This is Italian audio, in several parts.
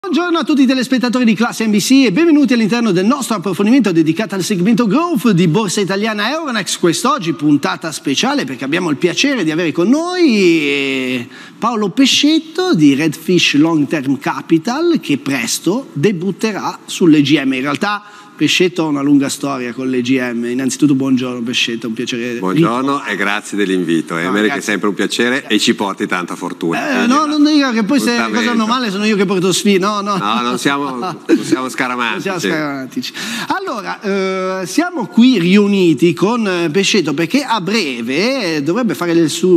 Buongiorno a tutti i telespettatori di Classe NBC e benvenuti all'interno del nostro approfondimento dedicato al segmento Growth di Borsa Italiana Euronext. Quest'oggi puntata speciale perché abbiamo il piacere di avere con noi Paolo Pescetto di Redfish Long Term Capital, che presto debutterà sull'EGM. In realtà Pescetto ha una lunga storia con l'EGM. Innanzitutto buongiorno Pescetto, un piacere. Buongiorno e grazie dell'invito. È sempre un piacere e ci porti tanta fortuna. No, non dica che poi se le cose vanno male sono io che porto sfide. No, non siamo scaramantici. Non siamo scaramantici. Allora, siamo qui riuniti con Pescetto perché a breve dovrebbe fare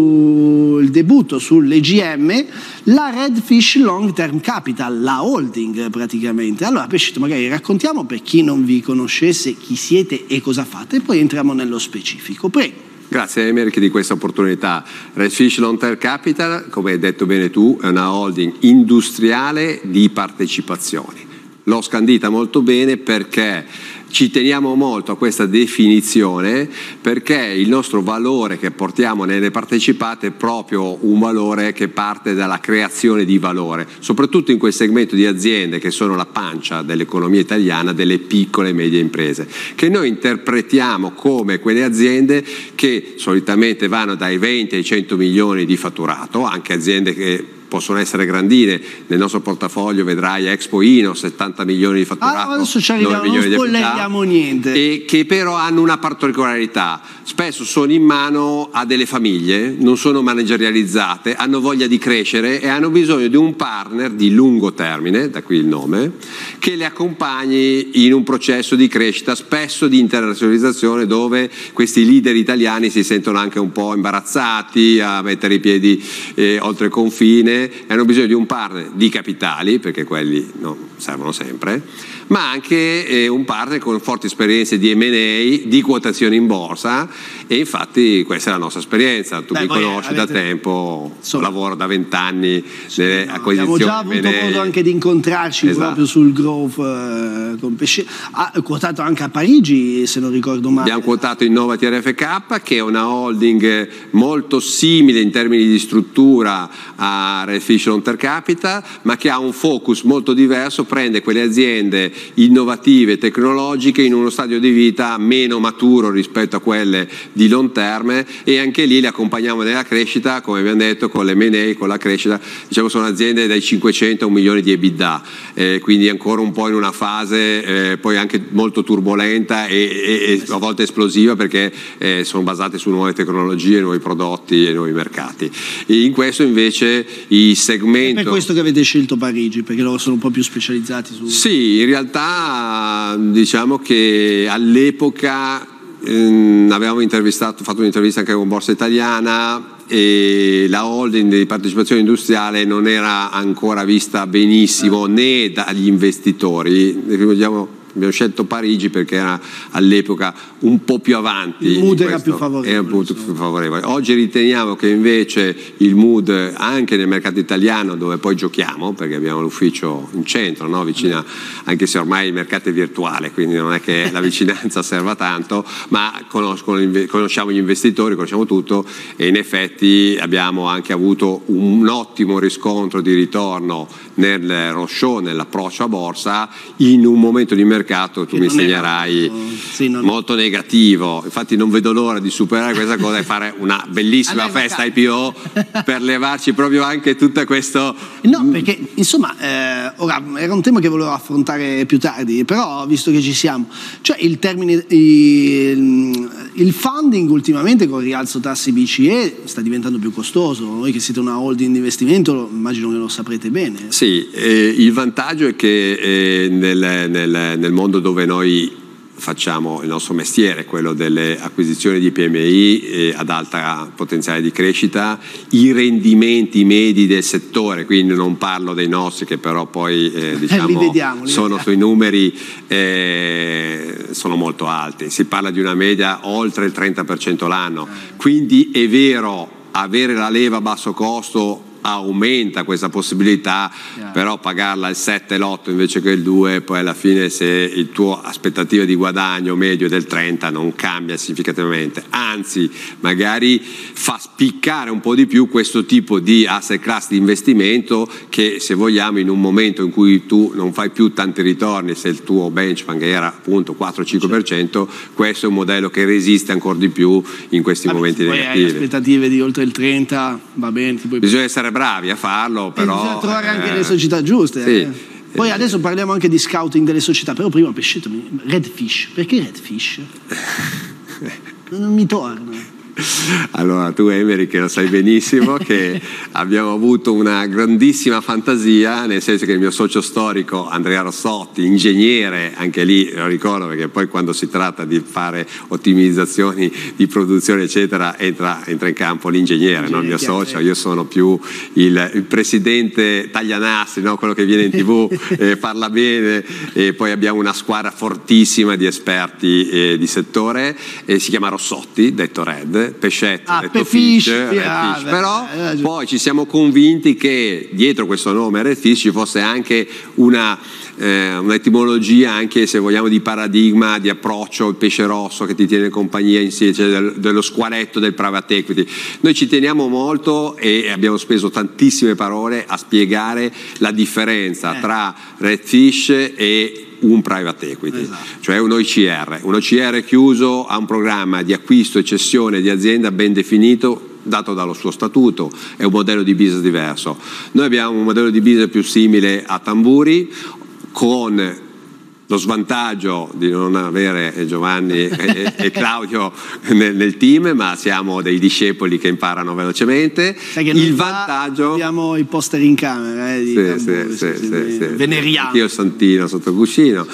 il debutto sull'EGM la Redfish Long Term Capital, la holding praticamente. Allora Pescetto, magari raccontiamo per chi non vi conoscesse chi siete e cosa fate e poi entriamo nello specifico. Prego. Grazie Emerich di questa opportunità. Redfish Long Term Capital, come hai detto bene tu, è una holding industriale di partecipazioni. L'ho scandita molto bene perché ci teniamo molto a questa definizione, perché il nostro valore che portiamo nelle partecipate è proprio un valore che parte dalla creazione di valore, soprattutto in quel segmento di aziende che sono la pancia dell'economia italiana, delle piccole e medie imprese, che noi interpretiamo come quelle aziende che solitamente vanno dai 20 ai 100 milioni di fatturato, anche aziende che possono essere grandine. Nel nostro portafoglio vedrai Expo Ino, 70 milioni di fatturato, adesso ci arriviamo, non spoileriamo niente. E che però hanno una particolarità: spesso sono in mano a delle famiglie, non sono managerializzate, hanno voglia di crescere e hanno bisogno di un partner di lungo termine, da qui il nome, che le accompagni in un processo di crescita, spesso di internazionalizzazione, dove questi leader italiani si sentono anche un po' imbarazzati a mettere i piedi oltre confine. Hanno bisogno di un partner di capitali, perché quelli servono sempre, ma anche un partner con forti esperienze di M&A, di quotazione in borsa, e infatti questa è la nostra esperienza. Tu mi conosci da tempo, lavoro da 20 anni nelle acquisizioni. Abbiamo già avuto modo anche di incontrarci proprio sul growth con Pescetto. Ha quotato anche a Parigi, se non ricordo male. Abbiamo quotato Innovati RFK, che è una holding molto simile in termini di struttura a Redfish Long Term Capital, ma che ha un focus molto diverso, prende quelle aziende innovative, tecnologiche, in uno stadio di vita meno maturo rispetto a quelle di long term, e anche lì le accompagniamo nella crescita, come abbiamo detto, con l'M&A, con la crescita. Diciamo, sono aziende dai 500 a 1 milione di EBITDA, quindi ancora un po' in una fase poi anche molto turbolenta e a volte esplosiva, perché sono basate su nuove tecnologie, nuovi prodotti e nuovi mercati. E in questo invece i segmenti... È per questo che avete scelto Parigi, perché loro sono un po' più specializzati su... Sì, in realtà diciamo che all'epoca avevamo fatto un'intervista anche con Borsa Italiana, e la holding di partecipazione industriale non era ancora vista benissimo né dagli investitori. Abbiamo scelto Parigi perché era all'epoca un po' più avanti. Il mood era più favorevole. Era più favorevole. Oggi riteniamo che invece il mood, anche nel mercato italiano, dove poi giochiamo, perché abbiamo l'ufficio in centro, no? Vicina, anche se ormai il mercato è virtuale, quindi non è che la vicinanza serva tanto, ma conosciamo gli investitori, conosciamo tutto, e in effetti abbiamo anche avuto un ottimo riscontro di ritorno nel roadshow, nell'approccio a borsa, in un momento di mercato, tu mi insegnerai, molto negativo. Infatti non vedo l'ora di superare questa cosa e fare una bellissima festa IPO per levarci proprio anche tutta questo... No, perché insomma ora era un tema che volevo affrontare più tardi, però visto che ci siamo, cioè il funding ultimamente con il rialzo tassi BCE sta diventando più costoso. Voi che siete una holding di investimento immagino che lo saprete bene. Sì, il vantaggio è che nel mondo dove noi facciamo il nostro mestiere, quello delle acquisizioni di PMI ad alta potenziale di crescita, i rendimenti medi del settore, quindi non parlo dei nostri che però poi diciamo sono sui numeri, sono molto alti. Si parla di una media oltre il 30% l'anno, quindi è vero, avere la leva a basso costo aumenta questa possibilità, però pagarla il 7 l'8 invece che il 2, poi alla fine se il tuo aspettativa di guadagno medio è del 30 non cambia significativamente, anzi magari fa spiccare un po' di più questo tipo di asset class di investimento che, se vogliamo, in un momento in cui tu non fai più tanti ritorni, se il tuo benchmark era appunto 4-5%, questo è un modello che resiste ancora di più in questi momenti negativi. Poi hai aspettative di oltre il 30, va bene. Bisogna essere bravi a farlo, però bisogna trovare anche le società giuste. Sì. Poi adesso parliamo anche di scouting delle società, però prima pescetemi, Redfish, perché Redfish? Non mi torna. Allora, tu Emery, che lo sai benissimo che abbiamo avuto una grandissima fantasia, nel senso che il mio socio storico Andrea Rossotti, ingegnere, anche lì lo ricordo perché poi quando si tratta di fare ottimizzazioni di produzione eccetera entra in campo l'ingegnere, non il mio socio, io sono più il presidente taglianastri, no? Quello che viene in TV, parla bene, e poi abbiamo una squadra fortissima di esperti di settore, si chiama Rossotti, detto Red, Pescetto, detto Fish, però poi ci siamo convinti che dietro questo nome Redfish ci fosse anche un'etimologia, anche se vogliamo, di paradigma, di approccio, il pesce rosso che ti tiene compagnia insieme, cioè dello squaletto del private equity. Noi ci teniamo molto e abbiamo speso tantissime parole a spiegare la differenza tra Redfish e un private equity, cioè un OICR. Un OICR chiuso ha un programma di acquisto e cessione di azienda ben definito, dato dallo suo statuto, è un modello di business diverso. Noi abbiamo un modello di business più simile a Tamburi, con lo svantaggio di non avere Giovanni e Claudio nel team, ma siamo dei discepoli che imparano velocemente. Il vantaggio, abbiamo i poster in camera di veneriamo io Santino sotto il cuscino,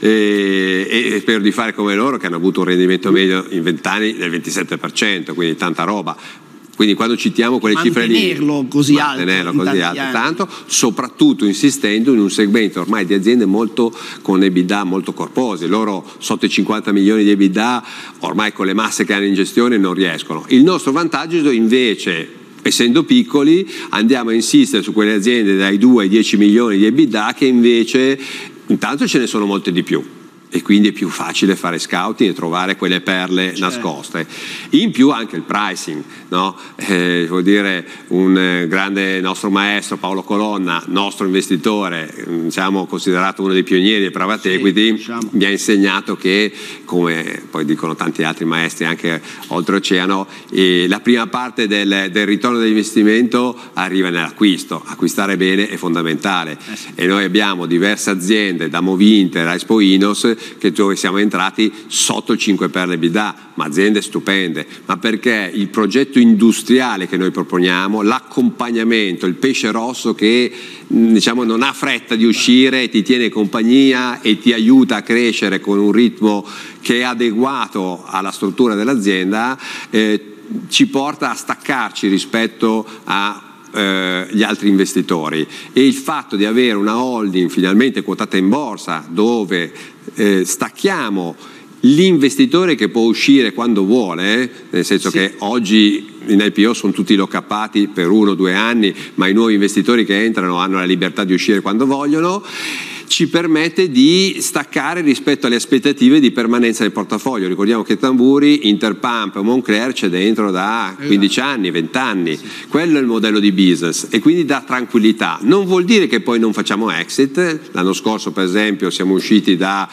e spero di fare come loro, che hanno avuto un rendimento medio in 20 anni del 27%, quindi tanta roba. Quindi quando citiamo quelle cifre lì, mantenerlo così alto, tanto, soprattutto insistendo in un segmento ormai di aziende con EBITDA molto corpose. Loro sotto i 50 milioni di EBITDA ormai con le masse che hanno in gestione non riescono. Il nostro vantaggio invece, essendo piccoli, andiamo a insistere su quelle aziende dai 2 ai 10 milioni di EBITDA, che invece intanto ce ne sono molte di più, e quindi è più facile fare scouting e trovare quelle perle nascoste. In più anche il pricing, no? Vuol dire, un grande nostro maestro Paolo Colonna, nostro investitore, diciamo considerato uno dei pionieri del private equity, mi ha insegnato che, come poi dicono tanti altri maestri anche oltreoceano, la prima parte del ritorno dell'investimento arriva nell'acquisto. Acquistare bene è fondamentale, e noi abbiamo diverse aziende, da Movinter a Expo Inos, dove siamo entrati sotto il 5 per l'EBITDA, ma aziende stupende. Ma perché il progetto industriale che noi proponiamo, l'accompagnamento, il pesce rosso che diciamo non ha fretta di uscire, ti tiene compagnia e ti aiuta a crescere con un ritmo che è adeguato alla struttura dell'azienda, ci porta a staccarci rispetto a gli altri investitori. E il fatto di avere una holding finalmente quotata in borsa, dove stacchiamo l'investitore che può uscire quando vuole, nel senso che oggi in IPO sono tutti lock-upati per 1 o 2 anni, ma i nuovi investitori che entrano hanno la libertà di uscire quando vogliono, ci permette di staccare rispetto alle aspettative di permanenza del portafoglio. Ricordiamo che Tamburi, Interpump e Moncler c'è dentro da 15 anni, 20 anni. Quello è il modello di business, e quindi dà tranquillità. Non vuol dire che poi non facciamo exit. L'anno scorso, per esempio, siamo usciti da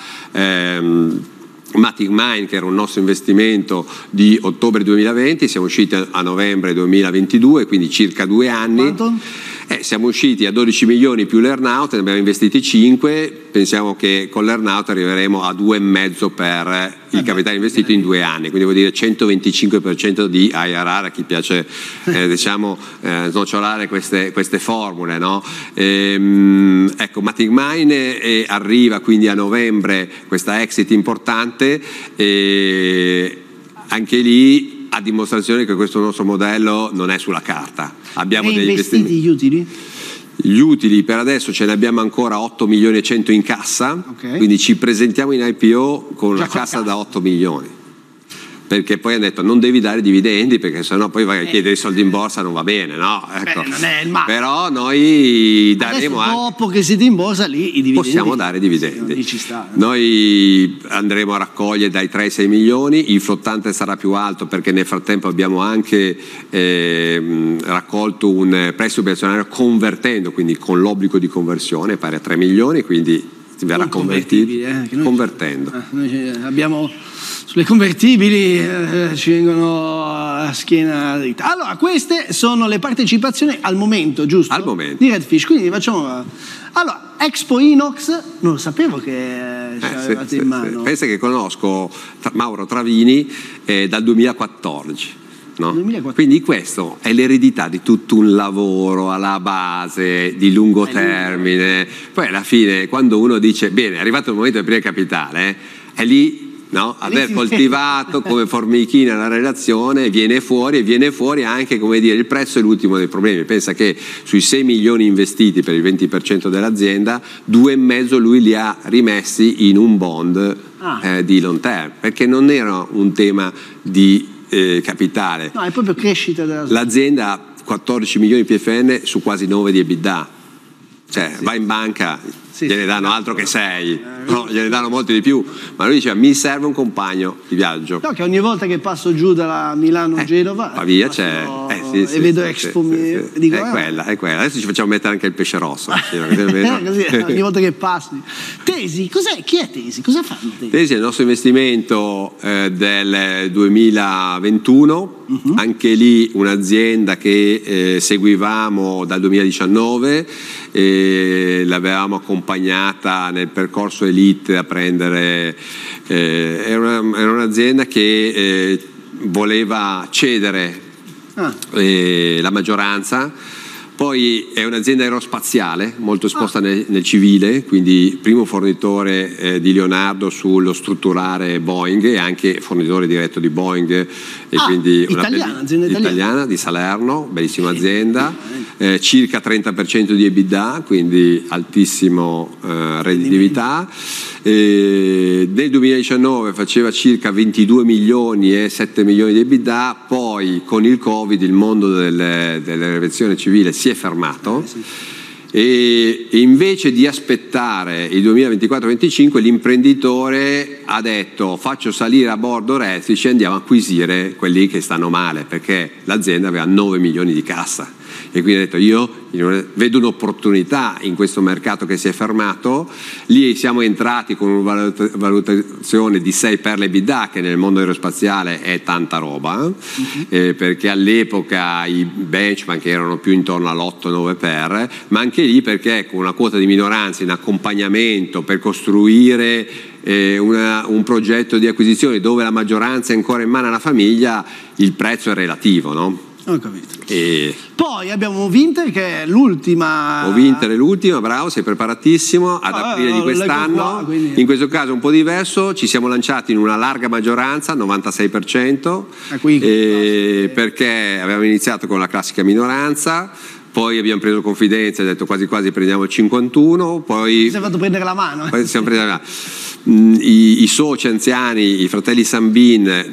Matic Mine, che era un nostro investimento di ottobre 2020, siamo usciti a novembre 2022, quindi circa 2 anni. Quanto? Siamo usciti a 12 milioni più l'earnout, ne abbiamo investiti 5, pensiamo che con l'earnout arriveremo a 2,5 per il capitale investito in 2 anni, quindi vuol dire 125% di IRR, a chi piace diciamo snocciolare queste formule, no? Ecco, Matic Mine arriva quindi a novembre, questa exit importante, e anche lì a dimostrazione che questo nostro modello non è sulla carta. Abbiamo degli investimenti. Gli utili? Gli utili per adesso ce ne abbiamo ancora 8 milioni e 100 in cassa, quindi ci presentiamo in IPO con una cassa da 8 milioni. perché poi hanno detto non devi dare dividendi perché sennò poi vai a chiedere i soldi in borsa, non va bene, no? Ecco. Non è il male. Però noi daremo adesso, dopo che siete in borsa lì i dividendi possiamo dare dividendi. Ci sta, Noi andremo a raccogliere dai 3 ai 6 milioni, il flottante sarà più alto perché nel frattempo abbiamo anche raccolto un prestito obbligazionario convertendo, quindi con l'obbligo di conversione pari a 3 milioni, quindi verrà convertibile, convertendo. Noi abbiamo sulle convertibili ci vengono a schiena dritta. Allora, queste sono le partecipazioni al momento, giusto? Al momento. Di Redfish, quindi facciamo... Allora, Expo Inox, non lo sapevo che ci avevate in mano. Pensa che conosco Mauro Travini dal 2014. No? 2014. Quindi questo è l'eredità di tutto un lavoro alla base, di lungo termine. Poi alla fine, quando uno dice, bene, è arrivato il momento del primo capitale, è lì... No? Aver coltivato come formichina la relazione e viene fuori anche, come dire, il prezzo è l'ultimo dei problemi. Pensa che sui 6 milioni investiti per il 20% dell'azienda, 2,5 lui li ha rimessi in un bond di long term, perché non era un tema di capitale. No, è proprio crescita l'azienda ha 14 milioni di PFN su quasi 9 di EBITDA, cioè va in banca, gliene danno altro che 6, no, gliene danno molti di più, ma lui diceva mi serve un compagno di viaggio. No, che ogni volta che passo giù dalla Milano-Genova via c'è e vedo Expo dico, è quella, adesso ci facciamo mettere anche il pesce rosso così, ogni volta che passi. Tesi, chi è Tesi? Cosa fanno Tesi? Tesi è il nostro investimento del 2021, anche lì un'azienda che seguivamo dal 2019, l'avevamo accompagnata nel percorso Elite a prendere, era un'azienda che voleva cedere la maggioranza. Poi è un'azienda aerospaziale molto esposta nel civile, quindi primo fornitore di Leonardo sullo strutturare Boeing e anche fornitore diretto di Boeing, e quindi azienda italiana di Salerno, bellissima azienda, circa 30% di EBITDA, quindi altissimo redditività. Nel 2019 faceva circa 22 milioni e 7 milioni di EBITDA, poi con il Covid il mondo dell'aviazione civile si è fermato e invece di aspettare il 2024-25 l'imprenditore ha detto faccio salire a bordo Redfish e andiamo a acquisire quelli che stanno male, perché l'azienda aveva 9 milioni di cassa. E quindi ha detto io vedo un'opportunità in questo mercato che si è fermato, lì siamo entrati con una valutazione di 6 per l'EBITDA, che nel mondo aerospaziale è tanta roba, perché all'epoca i benchmark erano più intorno all'8-9 per, ma anche lì perché con una quota di minoranza in accompagnamento per costruire un progetto di acquisizione dove la maggioranza è ancora in mano alla famiglia, il prezzo è relativo, no? Ho capito. Poi abbiamo Ovinter che è l'ultima. Ovinter è l'ultima, bravo, sei preparatissimo. Ad aprile di quest'anno, in questo caso un po' diverso, ci siamo lanciati in una larga maggioranza, 96%, perché avevamo iniziato con la classica minoranza. Poi abbiamo preso confidenza e detto quasi quasi prendiamo il 51, poi si è fatto prendere la mano. Poi siamo presi la mano. I soci anziani, i fratelli Sambin,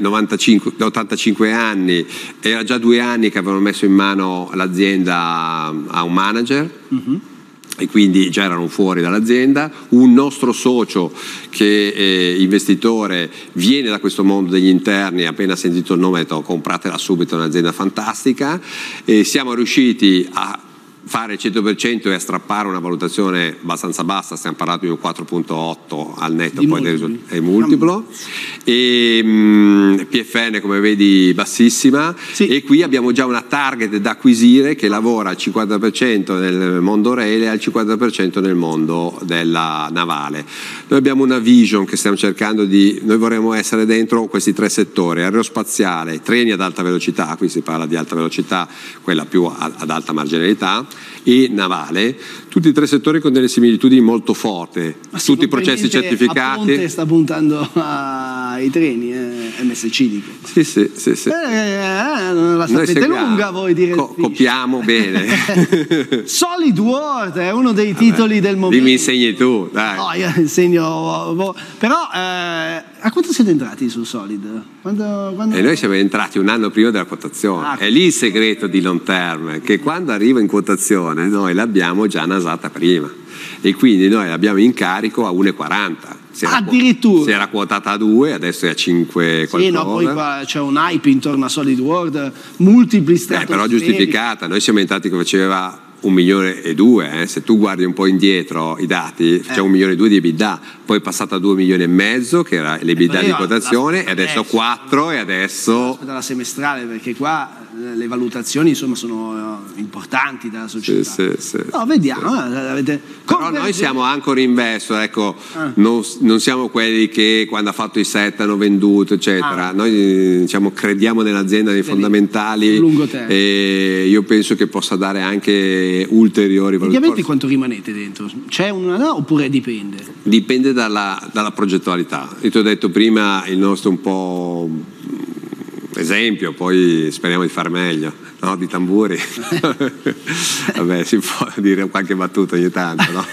85 anni, era già 2 anni che avevano messo in mano l'azienda a un manager. E quindi già erano fuori dall'azienda. Un nostro socio che è investitore viene da questo mondo degli interni, appena sentito il nome ha detto compratela subito, è un'azienda fantastica, e siamo riusciti a fare il 100% e a strappare una valutazione abbastanza bassa, stiamo parlando di un 4.8 al netto di poi del multiplo, e PFN come vedi bassissima, e qui abbiamo già una target da acquisire che lavora al 50% nel mondo rail e al 50% nel mondo della navale. Noi abbiamo una vision che stiamo cercando noi vorremmo essere dentro questi 3 settori: aerospaziale, treni ad alta velocità, qui si parla di alta velocità, quella più ad alta marginalità, e navale, tutti e 3 settori con delle similitudini molto forti, tutti i processi certificati. A Ponte sta puntando ai treni. MSC dico. Sì. La sapete lunga voi dire. Copiamo bene. Solid World è uno dei titoli del momento. Mi insegni tu, dai. No, io insegno. Però a quanto siete entrati su Solid? E noi siamo entrati un anno prima della quotazione. È lì il segreto di Long Term, che quando arriva in quotazione noi l'abbiamo già nasata prima. E quindi noi l'abbiamo in carico a 1,40. Addirittura si era quotata a 2, adesso è a 5 qualcosa. Sì, no, poi qua c'è un hype intorno a Solid World, multipli però giustificata. Noi siamo entrati che faceva 1,2 milioni, se tu guardi un po' indietro i dati, c'è 1,2 milioni di EBITDA, poi è passata a 2,5 milioni che era l'EBITDA di quotazione, e adesso 4, e adesso dalla semestrale, perché qua le valutazioni insomma sono importanti della società. Sì. No, vediamo. Però noi siamo Anchor Invest, ecco, non siamo quelli che quando ha fatto i set hanno venduto, eccetera. Noi diciamo crediamo nell'azienda, nei fondamentali, lungo termine. E io penso che possa dare anche ulteriori valutazioni. Ovviamente quanto rimanete dentro? C'è oppure dipende? Dipende dalla progettualità. Io ti ho detto prima il nostro un po' esempio, poi speriamo di far meglio, no? Di tamburi. Vabbè, si può dire qualche battuta ogni tanto, no?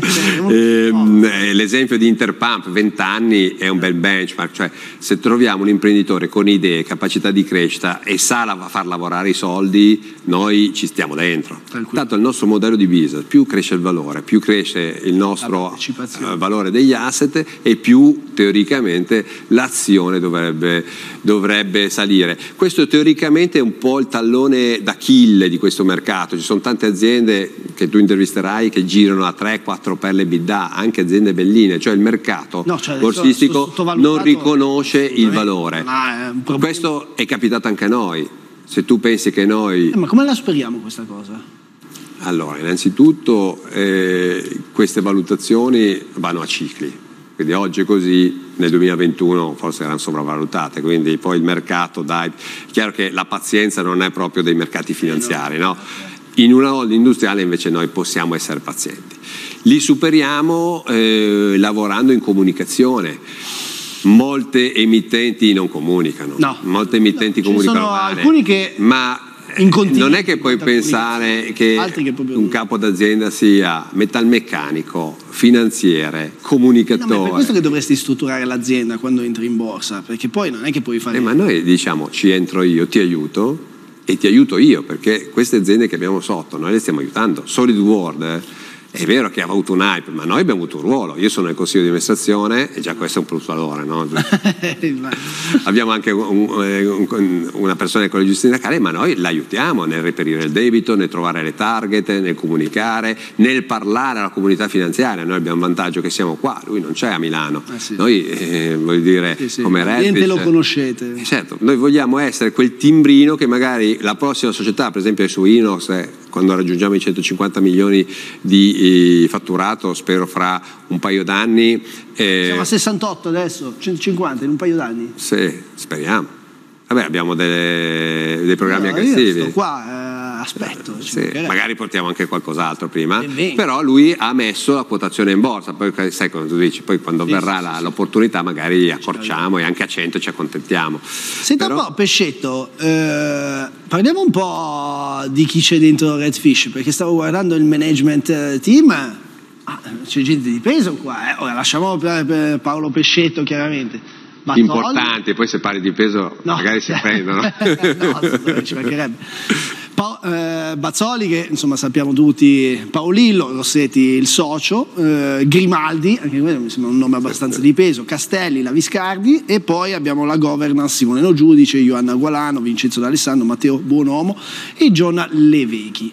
L'esempio di Interpump, 20 anni è un bel benchmark, cioè se troviamo un imprenditore con idee, capacità di crescita e sa far lavorare i soldi, noi ci stiamo dentro. Tanto il nostro modello di business, più cresce il valore, più cresce il nostro valore degli asset, e più teoricamente l'azione dovrebbe salire. Questo teoricamente è un po' il tallone d'Achille di questo mercato. Ci sono tante aziende che tu intervisterai che girano a 3-4 per l'EBITDA, anche aziende belline, cioè il mercato borsistico non riconosce il valore. Questo è capitato anche a noi. Se tu pensi che noi... Ma come la speriamo questa cosa? Allora, innanzitutto queste valutazioni vanno a cicli. Quindi oggi è così, nel 2021 forse erano sopravvalutate, quindi poi il mercato, dai, è chiaro che la pazienza non è proprio dei mercati finanziari, no? In una holding industriale invece noi possiamo essere pazienti. Li superiamo lavorando in comunicazione. Molte emittenti non comunicano, molte emittenti comunicano male, alcuni che non è che puoi pensare che un capo d'azienda sia metalmeccanico, finanziere, comunicatore. No, ma è per questo che dovresti strutturare l'azienda quando entri in borsa, perché poi non è che puoi fare... Ma noi diciamo ci entro io, ti aiuto e ti aiuto io, perché queste aziende che abbiamo sotto noi le stiamo aiutando. Solid World è vero che ha avuto un hype, ma noi abbiamo avuto un ruolo. Io sono nel consiglio di amministrazione e già questo è un plusvalore, no? Abbiamo anche una persona del collegio sindacale, ma noi l'aiutiamo nel reperire il debito, nel trovare le target, nel comunicare, nel parlare alla comunità finanziaria. Noi abbiamo un vantaggio che siamo qua, lui non c'è a Milano. Noi voglio dire, come Redfish lo conoscete. Certo, noi vogliamo essere quel timbrino che magari la prossima società, per esempio su Inox, quando raggiungiamo i 150 milioni di fatturato, spero fra un paio d'anni. Siamo a 68 adesso, 150 in un paio d'anni? Sì, speriamo. Vabbè, abbiamo dei programmi aggressivi. Io sto qua, aspetto. Sì, magari portiamo anche qualcos'altro prima, però lui ha messo la quotazione in borsa, poi sai cosa tu dici, poi quando verrà l'opportunità magari accorciamo e anche a 100 ci accontentiamo. Senta un po', Pescetto, parliamo un po' di chi c'è dentro Redfish, perché stavo guardando il management team, c'è gente di peso qua, ora lasciamo per Paolo Pescetto chiaramente. Bazzoli. Importanti, poi se parli di peso magari si prendono. No, ci mancherebbe. Bazzoli, che insomma sappiamo tutti, Paolillo, Rossetti il socio, Grimaldi, anche quello mi sembra un nome abbastanza di peso, Castelli, la Viscardi, e poi abbiamo la governance Simone No Giudice, Ioanna Gualano, Vincenzo D'Alessandro, Matteo Buonomo e John Levecchi.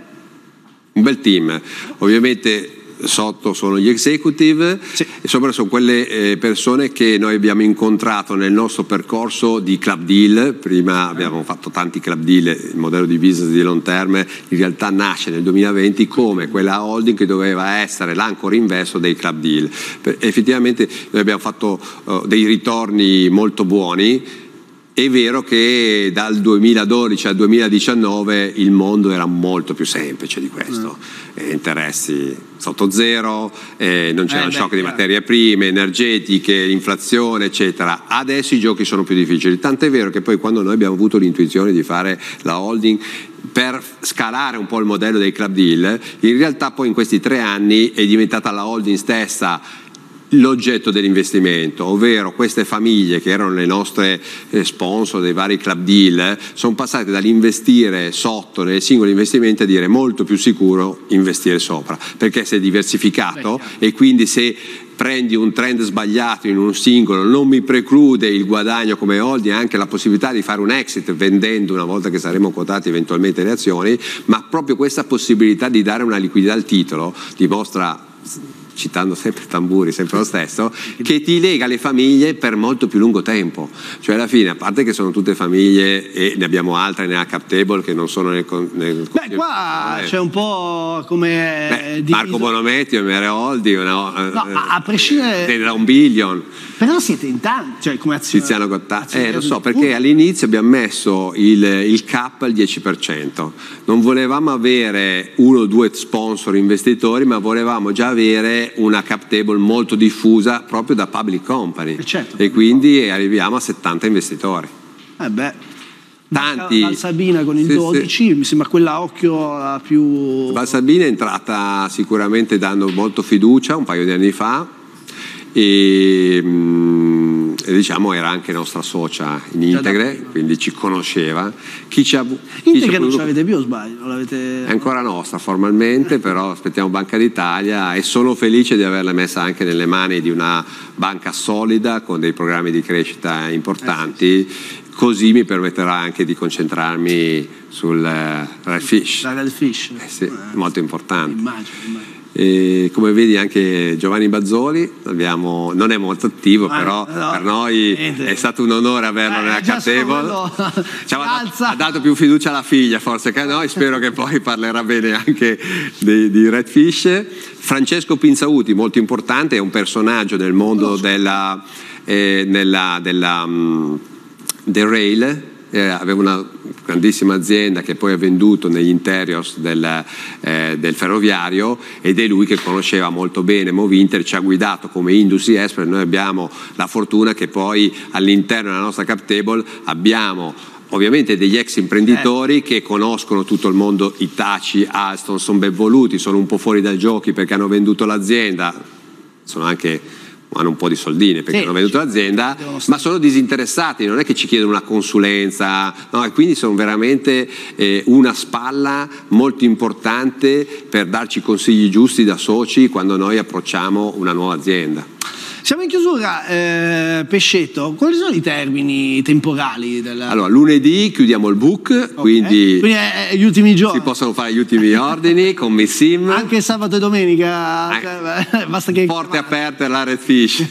Un bel team, ovviamente. Sotto sono gli executive, e sopra sono quelle persone che noi abbiamo incontrato nel nostro percorso di club deal. Prima abbiamo fatto tanti club deal, il modello di business di Long Term in realtà nasce nel 2020 come quella holding che doveva essere l'Anchor Invest dei club deal. Effettivamente noi abbiamo fatto dei ritorni molto buoni. È vero che dal 2012 al 2019 il mondo era molto più semplice di questo, interessi sotto zero, non c'era shock di materie prime, energetiche, inflazione eccetera. Adesso i giochi sono più difficili, tant'è vero che poi quando noi abbiamo avuto l'intuizione di fare la holding per scalare un po' il modello dei club deal, in realtà poi in questi 3 anni è diventata la holding stessa l'oggetto dell'investimento, ovvero queste famiglie che erano le nostre sponsor dei vari club deal sono passate dall'investire sotto nei singoli investimenti a dire molto più sicuro investire sopra, perché si è diversificato e quindi se prendi un trend sbagliato in un singolo non mi preclude il guadagno come holding, anche la possibilità di fare un exit vendendo una volta che saremo quotati eventualmente le azioni, ma proprio questa possibilità di dare una liquidità al titolo dimostra, citando sempre Tamburi, sempre lo stesso, che ti lega le famiglie per molto più lungo tempo. Cioè alla fine, a parte che sono tutte famiglie e ne abbiamo altre nella cap table che non sono nel Beh, qua c'è un po' come Marco Bonometti, MR Holding, a prescindere da $1 billion. Però siete in tanti, cioè come azione. Tiziano Gottazzi, lo so, perché all'inizio abbiamo messo il cap al 10%. Non volevamo avere 1 o 2 sponsor investitori, ma volevamo già avere una cap table molto diffusa proprio da public company. Certo. E quindi arriviamo a 70 investitori. Tanti. Valsabina con il 12, mi sembra quella a occhio la più... Valsabina è entrata sicuramente dando molto fiducia un paio di anni fa. E diciamo era anche nostra socia in Integre, quindi ci conosceva. Integre non ce l'avete più o sbaglio? È ancora nostra formalmente, però aspettiamo Banca d'Italia e sono felice di averla messa anche nelle mani di una banca solida con dei programmi di crescita importanti, così mi permetterà anche di concentrarmi sul Redfish. Molto importante. Immagino. E come vedi anche Giovanni Bazzoli non è molto attivo, però per noi è stato un onore averlo nella cap table. Ha dato più fiducia alla figlia forse che a noi, spero che poi parlerà bene anche di Redfish. Francesco Pinzauti, molto importante, è un personaggio nel mondo del rail. Aveva una grandissima azienda che poi ha venduto negli interiors del ferroviario ed è lui che conosceva molto bene Movinter, ci ha guidato come industry expert. Noi abbiamo la fortuna che poi all'interno della nostra cap table abbiamo ovviamente degli ex imprenditori che conoscono tutto il mondo Hitachi, Alstom, sono ben voluti, sono un po' fuori dai giochi perché hanno venduto l'azienda, hanno un po' di soldini perché hanno venduto l'azienda, ma sono disinteressati, non è che ci chiedono una consulenza, no, e quindi sono veramente una spalla molto importante per darci consigli giusti da soci quando noi approcciamo una nuova azienda. Siamo in chiusura, Pescetto, quali sono i termini temporali? Allora, lunedì chiudiamo il book, quindi gli ultimi giorni. Si possono fare gli ultimi ordini con Miss Sim. Anche sabato e domenica, basta che... Porte aperte alla Redfish.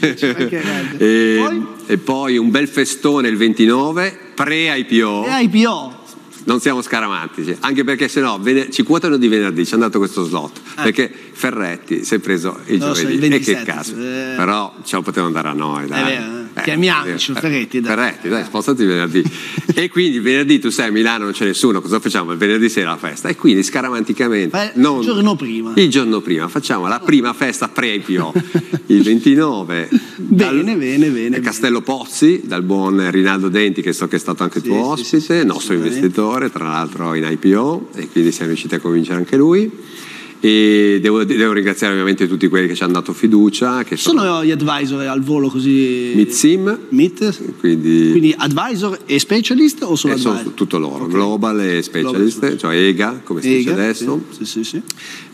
E poi un bel festone il 29, pre-IPO. Non siamo scaramantici, anche perché sennò ci quotano di venerdì, ci hanno dato questo slot, perché Ferretti si è preso il giovedì, il 27, e che caso, però ce lo potevano dare a noi, dai. Chiamiamoci Ferretti, dai, spostati venerdì. E quindi venerdì tu sei a Milano, non c'è nessuno, cosa facciamo? Il venerdì sera la festa, e quindi scaramanticamente il giorno prima facciamo la prima festa pre-IPO il 29 bene. Castello Pozzi, dal buon Rinaldo Denti, che so che è stato anche tuo ospite, nostro investitore tra l'altro in IPO, e quindi siamo riusciti a convincere anche lui. E devo ringraziare ovviamente tutti quelli che ci hanno dato fiducia, che sono gli advisor al volo così. MIT, quindi advisor e specialist o solo advisor? Sono tutto loro, global e specialist, cioè EGA come si dice adesso. Sì.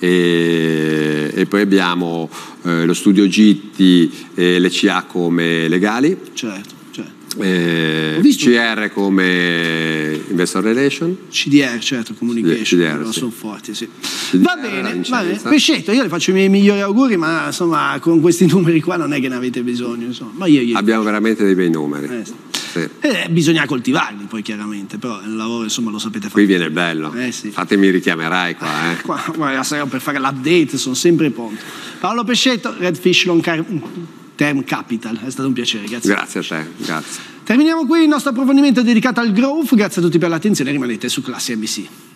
E poi abbiamo lo studio Gitti e l'ECA come legali. Certo. CR come Investor Relation, CDR, certo, Communication, sono forti, sì. Va bene. Pescetto, io le faccio i miei migliori auguri, ma insomma con questi numeri qua non è che ne avete bisogno, insomma. Ma abbiamo veramente dei bei numeri. Bisogna coltivarli poi chiaramente, però il lavoro insomma lo sapete fare. Qui viene il bello, fatemi richiamerai qua. Qua per fare l'update sono sempre pronto. Paolo Pescetto, Redfish Long Term Capital, è stato un piacere, grazie. Grazie a te, grazie. Terminiamo qui il nostro approfondimento dedicato al growth. Grazie a tutti per l'attenzione, rimanete su Classe NBC.